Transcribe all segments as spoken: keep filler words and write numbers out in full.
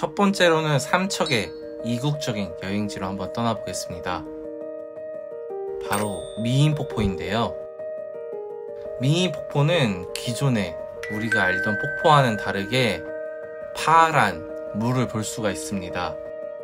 첫 번째로는 삼척의 이국적인 여행지로 한번 떠나보겠습니다. 바로 미인폭포인데요. 미인폭포는 기존에 우리가 알던 폭포와는 다르게 파란 물을 볼 수가 있습니다.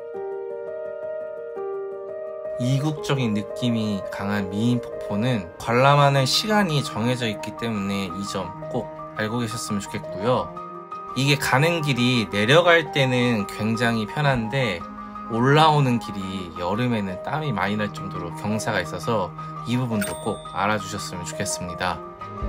이국적인 느낌이 강한 미인폭포는 관람하는 시간이 정해져 있기 때문에 이 점 꼭 알고 계셨으면 좋겠고요. 이게 가는 길이 내려갈 때는 굉장히 편한데 올라오는 길이 여름에는 땀이 많이 날 정도로 경사가 있어서 이 부분도 꼭 알아주셨으면 좋겠습니다.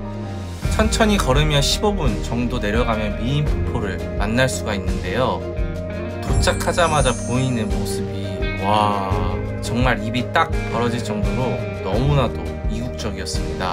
천천히 걸으면 십오 분 정도 내려가면 미인폭포를 만날 수가 있는데요. 도착하자마자 보이는 모습이 와, 정말 입이 딱 벌어질 정도로 너무나도 이국적이었습니다.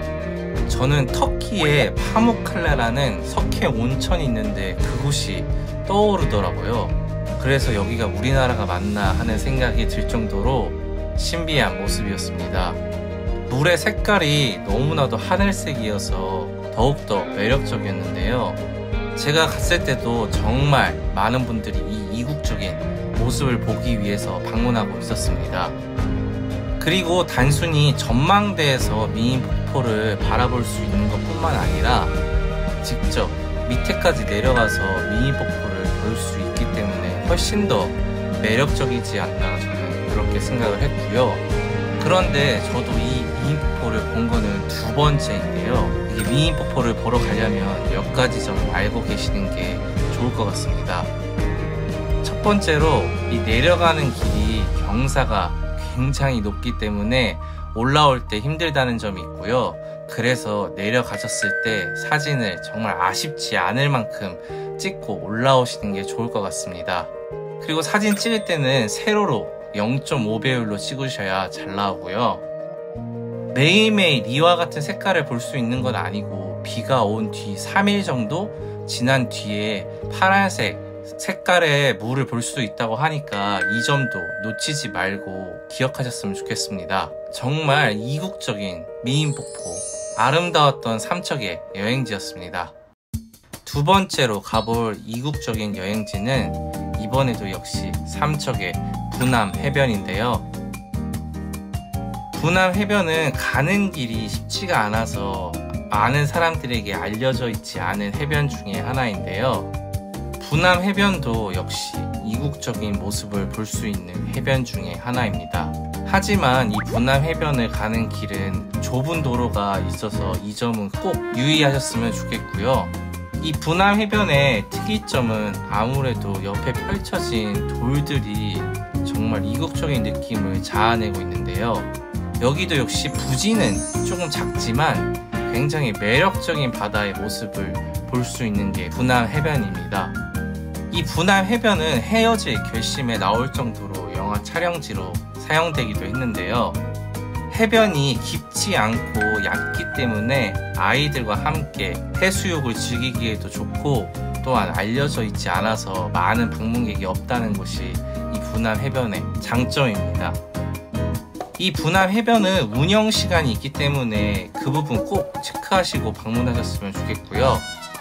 저는 터키의 파무칼레라는 석회 온천이 있는데 그곳이 떠오르더라고요. 그래서 여기가 우리나라가 맞나 하는 생각이 들 정도로 신비한 모습이었습니다. 물의 색깔이 너무나도 하늘색이어서 더욱더 매력적이었는데요. 제가 갔을 때도 정말 많은 분들이 이 이국적인 모습을 보기 위해서 방문하고 있었습니다. 그리고 단순히 전망대에서 미인폭포를 바라볼 수 있는 것 뿐만 아니라 직접 밑에까지 내려가서 미인폭포를 볼 수 있기 때문에 훨씬 더 매력적이지 않나 저는 그렇게 생각을 했고요. 그런데 저도 이 미인폭포를 본 거는 두 번째인데요. 이게 미인폭포를 보러 가려면 몇 가지 좀 알고 계시는 게 좋을 것 같습니다. 첫 번째로 이 내려가는 길이 경사가 굉장히 높기 때문에 올라올 때 힘들다는 점이 있고요. 그래서 내려가셨을 때 사진을 정말 아쉽지 않을 만큼 찍고 올라오시는 게 좋을 것 같습니다. 그리고 사진 찍을 때는 세로로 영 점 오 배율로 찍으셔야 잘 나오고요. 매일매일 이와 같은 색깔을 볼 수 있는 건 아니고 비가 온 뒤 삼 일 정도 지난 뒤에 파란색 색깔의 물을 볼 수 있다고 하니까 이 점도 놓치지 말고 기억하셨으면 좋겠습니다. 정말 이국적인 미인폭포, 아름다웠던 삼척의 여행지였습니다. 두 번째로 가볼 이국적인 여행지는 이번에도 역시 삼척의 부남 해변인데요. 부남 해변은 가는 길이 쉽지가 않아서 많은 사람들에게 알려져 있지 않은 해변 중에 하나인데요. 부남 해변도 역시 이국적인 모습을 볼 수 있는 해변 중에 하나입니다. 하지만 이 부남 해변을 가는 길은 좁은 도로가 있어서 이 점은 꼭 유의하셨으면 좋겠고요. 이 부남 해변의 특이점은 아무래도 옆에 펼쳐진 돌들이 정말 이국적인 느낌을 자아내고 있는데요. 여기도 역시 부지는 조금 작지만 굉장히 매력적인 바다의 모습을 볼 수 있는 게 부남 해변입니다. 이 부남 해변은 헤어질 결심에 나올 정도로 영화 촬영지로 사용되기도 했는데요. 해변이 깊지 않고 얕기 때문에 아이들과 함께 해수욕을 즐기기에도 좋고 또한 알려져 있지 않아서 많은 방문객이 없다는 것이 이 부남 해변의 장점입니다. 이 부남 해변은 운영 시간이 있기 때문에 그 부분 꼭 체크하시고 방문하셨으면 좋겠고요.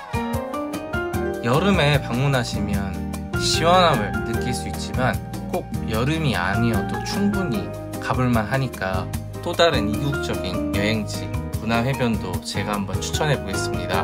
여름에 방문하시면 시원함을 느낄 수 있지만 꼭 여름이 아니어도 충분히 가볼만 하니까 또 다른 이국적인 여행지 부남 해변도 제가 한번 추천해 보겠습니다.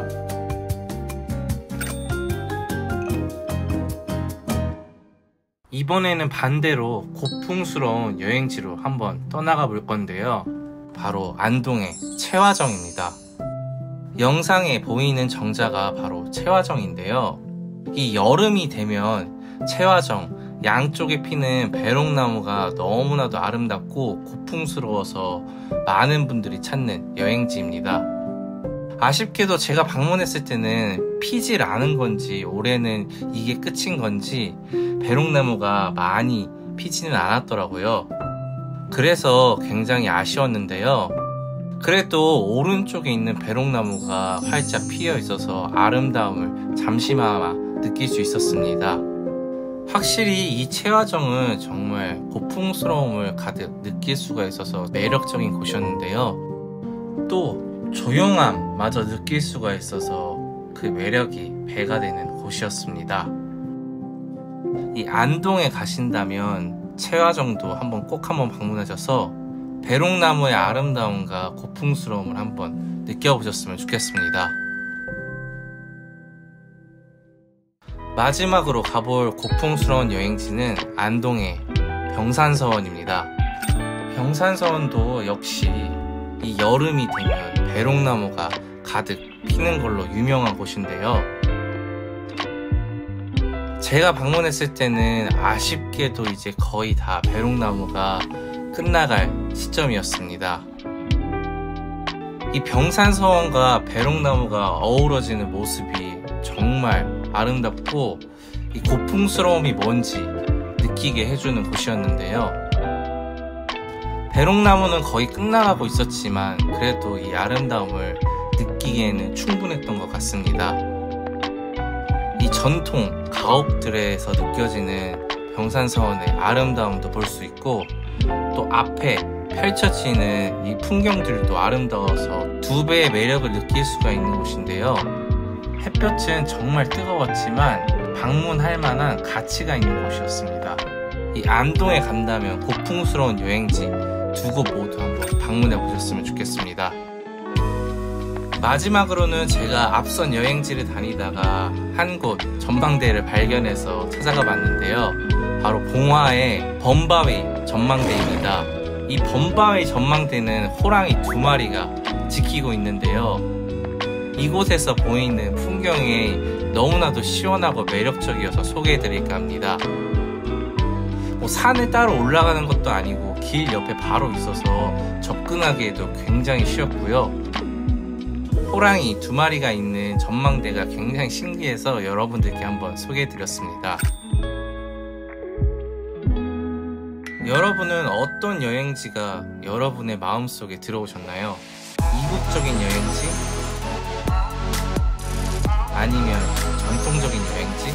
이번에는 반대로 고풍스러운 여행지로 한번 떠나가 볼 건데요. 바로 안동의 채화정입니다. 영상에 보이는 정자가 바로 채화정인데요. 이 여름이 되면 채화정 양쪽에 피는 배롱나무가 너무나도 아름답고 고풍스러워서 많은 분들이 찾는 여행지입니다. 아쉽게도 제가 방문했을 때는 피질 않은 건지 올해는 이게 끝인 건지 배롱나무가 많이 피지는 않았더라고요. 그래서 굉장히 아쉬웠는데요. 그래도 오른쪽에 있는 배롱나무가 활짝 피어 있어서 아름다움을 잠시나마 느낄 수 있었습니다. 확실히 이 채화정은 정말 고풍스러움을 가득 느낄 수가 있어서 매력적인 곳이었는데요. 또 조용함마저 느낄 수가 있어서 그 매력이 배가 되는 곳이었습니다. 이 안동에 가신다면 채화정도 한번 꼭 한번 방문하셔서 배롱나무의 아름다움과 고풍스러움을 한번 느껴보셨으면 좋겠습니다. 마지막으로 가볼 고풍스러운 여행지는 안동의 병산서원입니다. 병산서원도 역시 이 여름이 되면 배롱나무가 가득 피는 걸로 유명한 곳인데요. 제가 방문했을 때는 아쉽게도 이제 거의 다 배롱나무가 끝나갈 시점이었습니다. 이 병산서원과 배롱나무가 어우러지는 모습이 정말 아름답고 이 고풍스러움이 뭔지 느끼게 해주는 곳이었는데요. 배롱나무는 거의 끝나가고 있었지만 그래도 이 아름다움을 느끼기에는 충분했던 것 같습니다. 이 전통 가옥들에서 느껴지는 병산서원의 아름다움도 볼 수 있고 또 앞에 펼쳐지는 이 풍경들도 아름다워서 두 배의 매력을 느낄 수가 있는 곳인데요. 햇볕은 정말 뜨거웠지만 방문할 만한 가치가 있는 곳이었습니다. 이 안동에 간다면 고풍스러운 여행지 두 곳 모두 한번 방문해 보셨으면 좋겠습니다. 마지막으로는 제가 앞선 여행지를 다니다가 한 곳 전망대를 발견해서 찾아가 봤는데요. 바로 봉화의 범바웨이 전망대입니다. 이 범바웨이 전망대는 호랑이 두 마리가 지키고 있는데요. 이곳에서 보이는 풍경이 너무나도 시원하고 매력적이어서 소개해 드릴까 합니다. 뭐 산을 따로 올라가는 것도 아니고 길 옆에 바로 있어서 접근하기에도 굉장히 쉬웠고요. 호랑이 두 마리가 있는 전망대가 굉장히 신기해서 여러분들께 한번 소개해 드렸습니다. 여러분은 어떤 여행지가 여러분의 마음속에 들어오셨나요? 이국적인 여행지? 아니면 전통적인 여행지?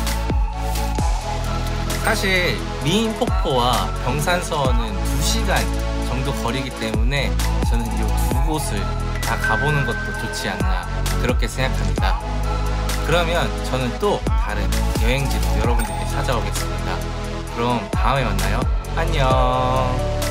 사실 미인폭포와 병산서원은 두 시간 정도 거리기 때문에 저는 이 두 곳을 다 가보는 것도 좋지 않나 그렇게 생각합니다. 그러면 저는 또 다른 여행지로 여러분들께 찾아오겠습니다. 그럼 다음에 만나요. 안녕.